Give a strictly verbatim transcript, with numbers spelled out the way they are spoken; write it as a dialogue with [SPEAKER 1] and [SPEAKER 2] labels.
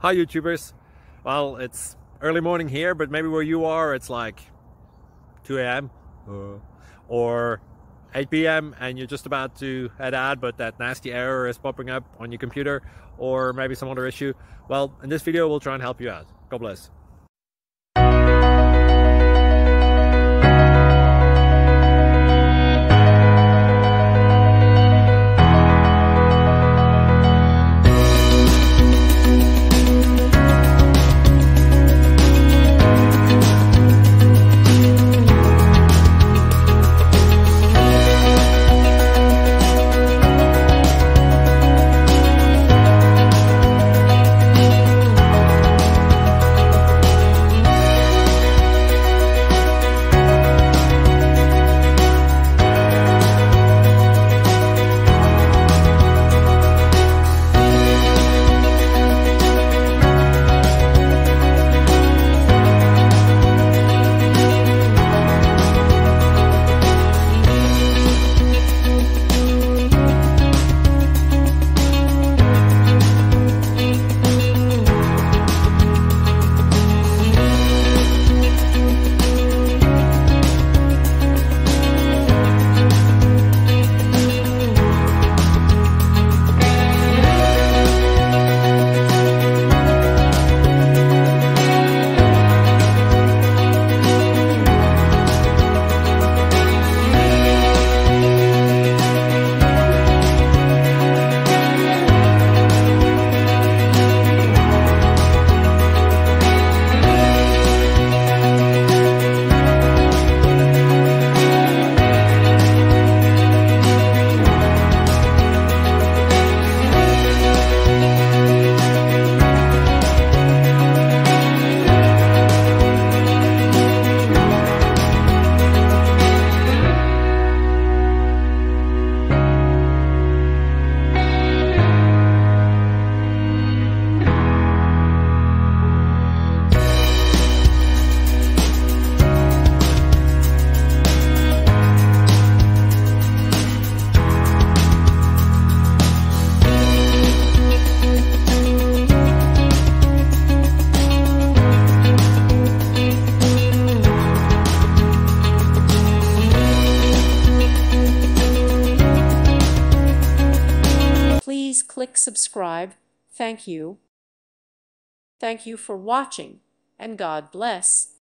[SPEAKER 1] Hi YouTubers. Well, it's early morning here, but maybe where you are it's like two A M uh, or eight P M and you're just about to head out, but that nasty error is popping up on your computer, or maybe some other issue. Well, in this video we'll try and help you out. God bless.
[SPEAKER 2] Please click subscribe. Thank you. Thank you for watching, and God bless.